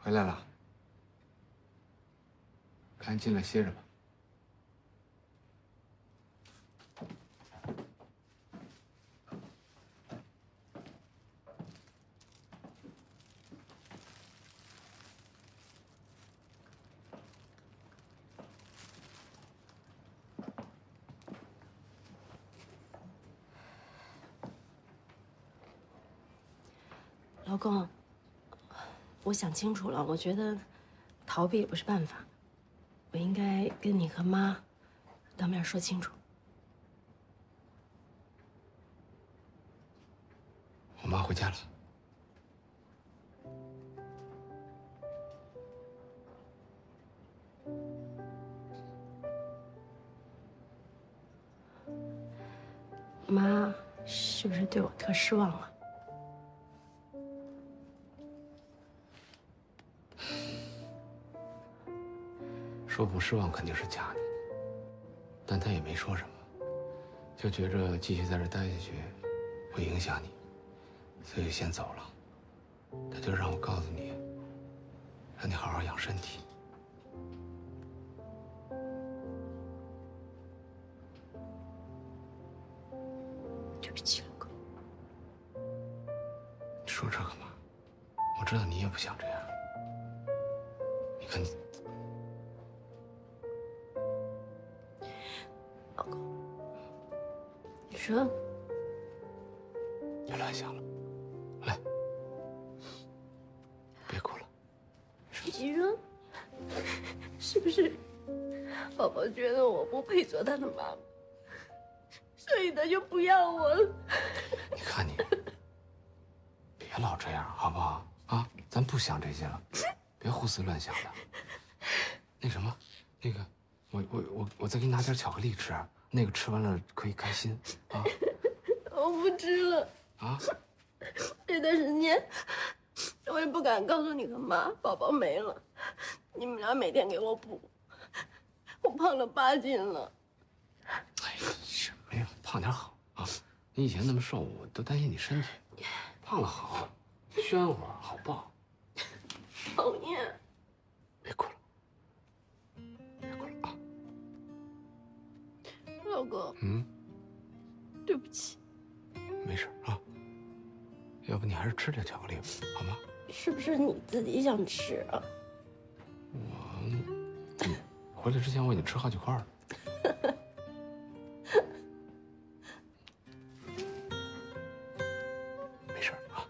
回来了，赶紧进来歇着吧。 老公，我想清楚了，我觉得逃避也不是办法，我应该跟你和妈当面说清楚。 我妈回家了。 妈是不是对我特失望啊？ 说不失望肯定是假的，但她也没说什么，就觉着继续在这待下去会影响你，所以先走了。她就让我告诉你，让你好好养身体。 对不起，老公。 你说这干嘛？我知道你也不想这样。你看你。 老公，你说， 别乱想了，来，别哭了。 你说，是不是宝宝觉得我不配做他的妈妈，所以他就不要我了？ 你看你，别老这样好不好？啊，咱不想这些了，别胡思乱想的。那什么，那个，我再给你拿点巧克力吃，那个吃完了可以开心啊。 我不吃了啊！ 这段时间我也不敢告诉你和妈，宝宝没了，你们俩每天给我补，我胖了8斤了。 哎呀，什么呀，胖点好啊！你以前那么瘦，我都担心你身体。胖了好，宣乎好抱。 讨厌！ 别哭了，别哭了啊！ 老公，对不起。 没事啊，要不你还是吃点巧克力吧，好吗？ 是不是你自己想吃啊？ 回来之前我已经吃好几块了。没事啊。